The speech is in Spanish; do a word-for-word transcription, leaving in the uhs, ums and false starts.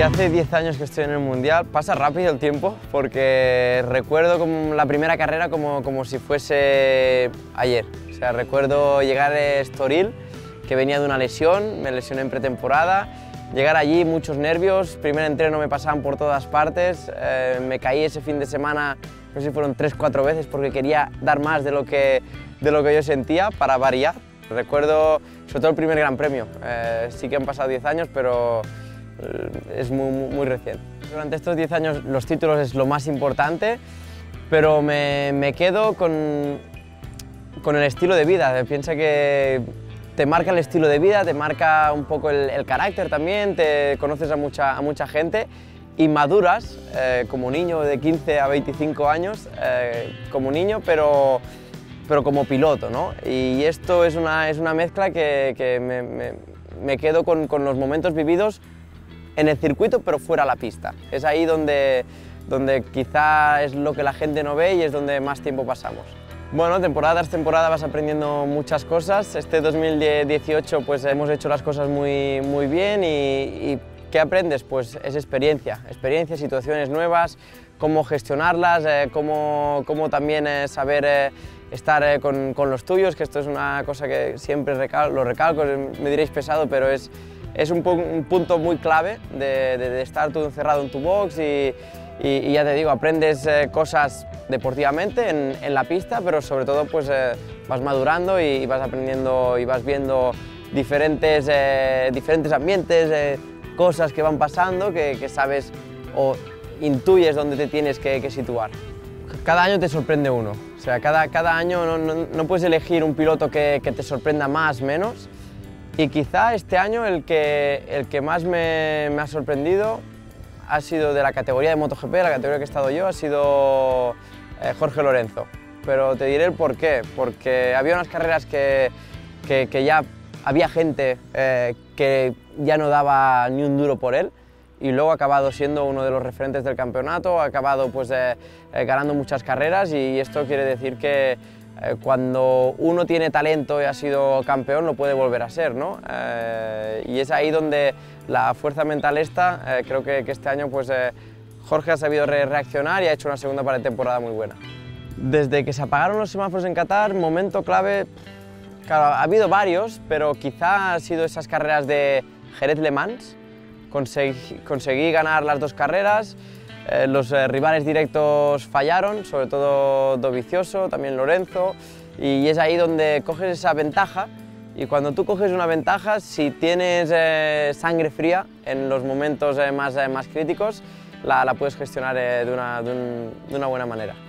hace diez años que estoy en el Mundial. Pasa rápido el tiempo porque recuerdo como la primera carrera como, como si fuese ayer. O sea, recuerdo llegar a Estoril, que venía de una lesión, me lesioné en pretemporada. Llegar allí, muchos nervios, primer entreno me pasaban por todas partes, eh, me caí ese fin de semana, no sé si fueron tres, cuatro veces porque quería dar más de lo que, de lo que yo sentía para variar. Recuerdo sobre todo el primer Gran Premio, eh, sí que han pasado diez años, pero es muy, muy reciente. Durante estos diez años los títulos es lo más importante, pero me, me quedo con, con el estilo de vida. Piensa que te marca el estilo de vida, te marca un poco el, el carácter también, te conoces a mucha, a mucha gente y maduras eh, como niño de quince a veinticinco años, eh, como niño, pero, pero como piloto, ¿no? Y esto es una, es una mezcla que, que me, me, me quedo con, con los momentos vividos en el circuito, pero fuera de la pista. Es ahí donde, donde quizá es lo que la gente no ve y es donde más tiempo pasamos. Bueno, temporada tras temporada vas aprendiendo muchas cosas. Este dos mil dieciocho pues hemos hecho las cosas muy, muy bien y, y ¿qué aprendes? Pues es experiencia, experiencia, situaciones nuevas, cómo gestionarlas, eh, cómo, cómo también eh, saber eh, estar eh, con, con los tuyos, que esto es una cosa que siempre recal lo recalco, me diréis pesado, pero es, es un, un punto muy clave de, de, de estar tú encerrado en tu box y, y, y ya te digo, aprendes eh, cosas deportivamente en, en la pista, pero sobre todo pues eh, vas madurando y, y vas aprendiendo y vas viendo diferentes, eh, diferentes ambientes, eh, cosas que van pasando que, que sabes o intuyes dónde te tienes que, que situar. Cada año te sorprende uno, o sea, cada, cada año no, no, no puedes elegir un piloto que, que te sorprenda más o menos, y quizá este año el que, el que más me, me ha sorprendido ha sido de la categoría de MotoGP, la categoría que he estado yo, ha sido eh, Jorge Lorenzo. Pero te diré el por qué, porque había unas carreras que, que, que ya había gente eh, que ya no daba ni un duro por él y luego ha acabado siendo uno de los referentes del campeonato, ha acabado pues, eh, eh, ganando muchas carreras y esto quiere decir que eh, cuando uno tiene talento y ha sido campeón lo puede volver a ser, ¿no? Eh, y es ahí donde la fuerza mental esta, eh, creo que, que este año pues, eh, Jorge ha sabido re reaccionar y ha hecho una segunda parte de temporada muy buena. Desde que se apagaron los semáforos en Qatar, momento clave, claro, ha habido varios, pero quizá han sido esas carreras de Jerez-Le Mans. Conseguí, conseguí ganar las dos carreras, eh, los eh, rivales directos fallaron, sobre todo Dovizioso, también Lorenzo, y es ahí donde coges esa ventaja. Y cuando tú coges una ventaja, si tienes eh, sangre fría en los momentos eh, más, eh, más críticos, la, la puedes gestionar eh, de, una, de, un, de una buena manera.